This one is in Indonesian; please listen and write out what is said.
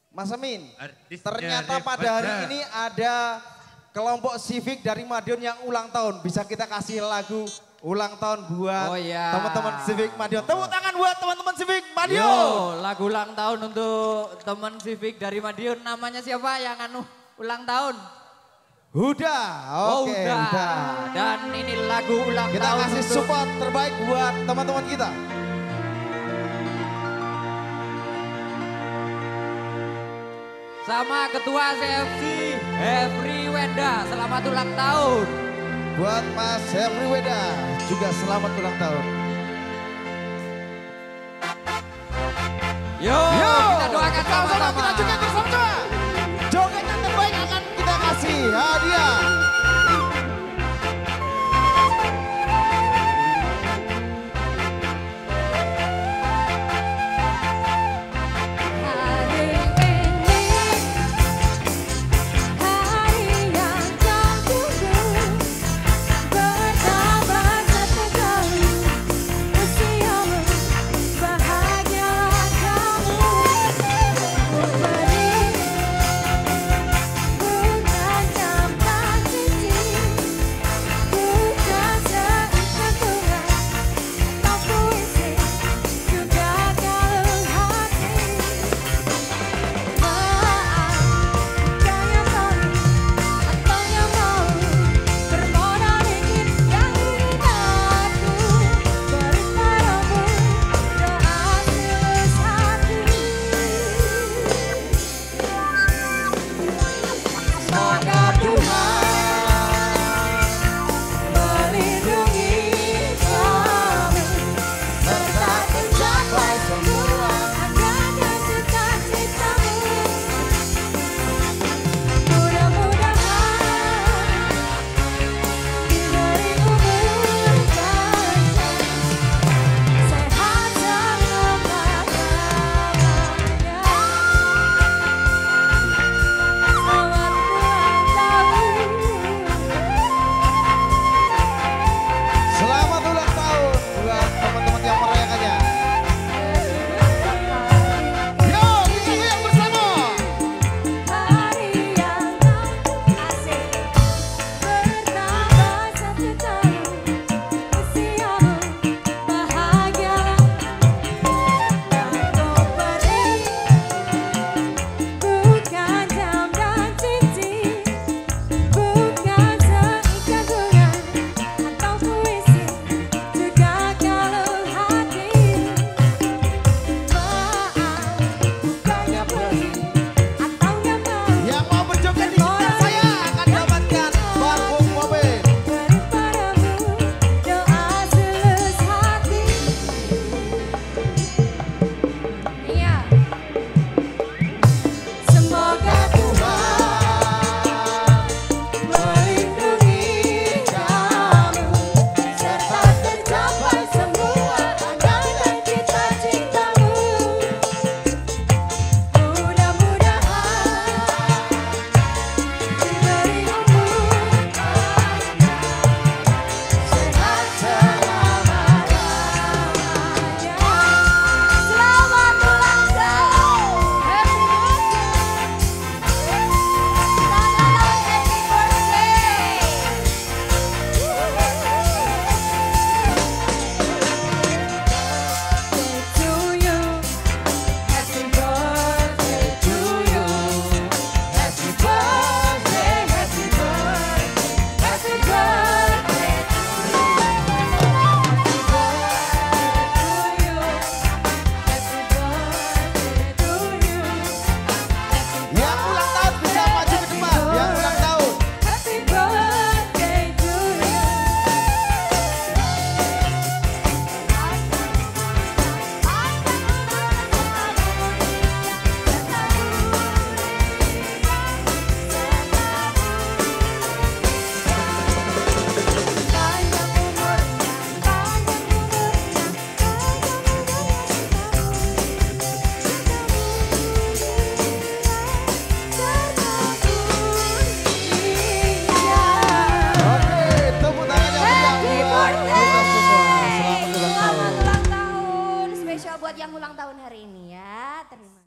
Mas Amin, Artisnya ternyata pada hari ini ada kelompok Civic dari Madiun yang ulang tahun. Bisa kita kasih lagu ulang tahun buat teman-teman Civic Madiun. Tepuk tangan buat teman-teman Civic Madiun. Yo, lagu ulang tahun untuk teman Civic dari Madiun. Namanya siapa yang ulang tahun? Huda, oke Huda. Dan ini lagu ulang kita tahun. Kita kasih support terbaik buat teman-teman kita. Sama Ketua CFC, Hefri Wenda, selamat ulang tahun. Buat Mas Hefri Wenda, juga selamat ulang tahun. Yo, kita doakan sama